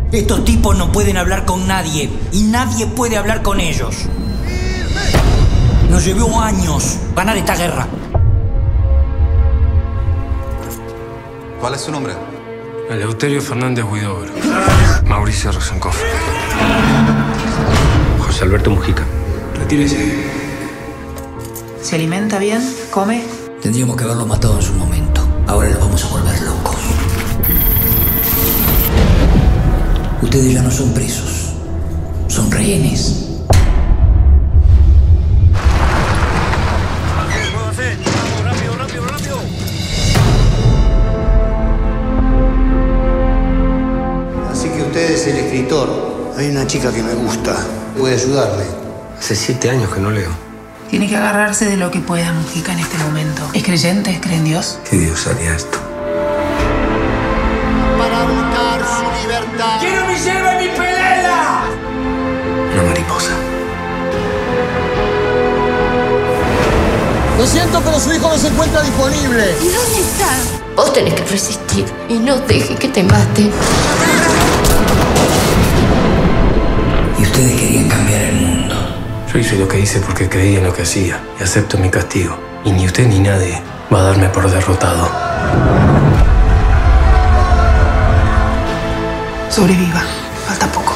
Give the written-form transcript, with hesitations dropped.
Estos tipos no pueden hablar con nadie y nadie puede hablar con ellos. Nos llevó años ganar esta guerra. ¿Cuál es su nombre? Eleuterio Fernández Huidobro. Mauricio Rosenkoff. José Alberto Mujica. Retírese. ¿Se alimenta bien? ¿Come? Tendríamos que haberlo matado en su momento. Ahora lo vamos a volver locos. Ustedes ya no son presos. Son rehenes. ¡Rápido! Así que usted es el escritor. Hay una chica que me gusta. ¿Puede ayudarme? Hace 7 años que no leo. Tiene que agarrarse de lo que pueda, Mujica, en este momento. ¿Es creyente? ¿Cree en Dios? ¿Qué Dios haría esto? Para buscar su libertad. ¡Quiero mi yerba y mi pelela! Una mariposa. Lo siento, pero su hijo no se encuentra disponible. ¿Y dónde está? Vos tenés que resistir y no dejes que te maten. Y ustedes querían cambiar el mundo. Yo hice lo que hice porque creía en lo que hacía y acepto mi castigo. Y ni usted ni nadie va a darme por derrotado. Sobreviva. Falta poco.